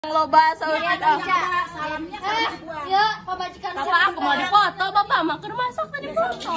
Loba saurit salamnya ya pemajikan Bapak aku mau dipoto, Bapak makan masak tadi foto.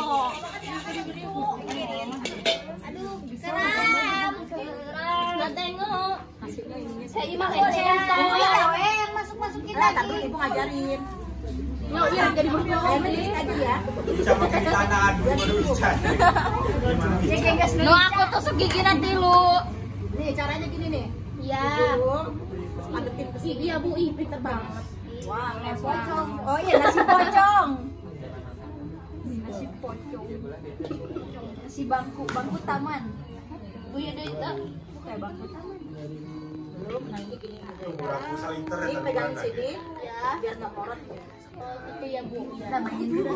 Aduh, seram. Nggak tengok. Saya imah centang. Yang masuk-masukin lagi. Tapi ibu ngajarin. Nggak, iya jadi berdoa. Tadi ya. Sama kayak tanah baru bisa. No, aku tusuk gigi nanti lu. Nih caranya gini nih. Iya. Padetin ke sini. Iya Bu, pinter banget. Wah, nasi pocong. Oh iya nasi pocong. Nasi pocong. Nasi bangku taman. Bu ya deh itu. Kayak bangku taman. Belum, nah ini gini. Pusat internet. Ini pegang sini, Ya. biar nggak morot. Itu ya Bu. Namanya juga.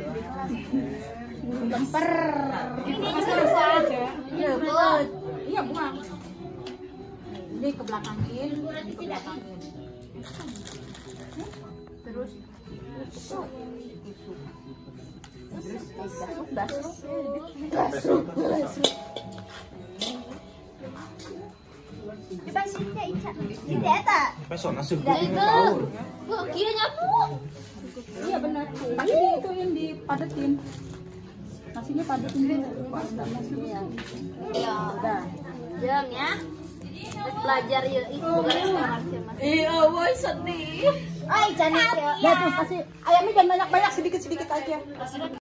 Lemper. Ini juga aja. Iya, buat. Iya, buang. Ini ke belakangin, terus Coba sini Ica. Sini eta. Besok nasi Itu. Bu, kieunya Bu. iya benar. Tapi itu yang dipadetin. Nasinya padetin dulu. Nasinya. Ya. Udah. Jam ya. Belajar ya itu bukan restoran sih Mas. Iya, boy sedih. Ay, cantik ya. Ya terus kasih ayamnya jangan banyak-banyak, sedikit-sedikit aja.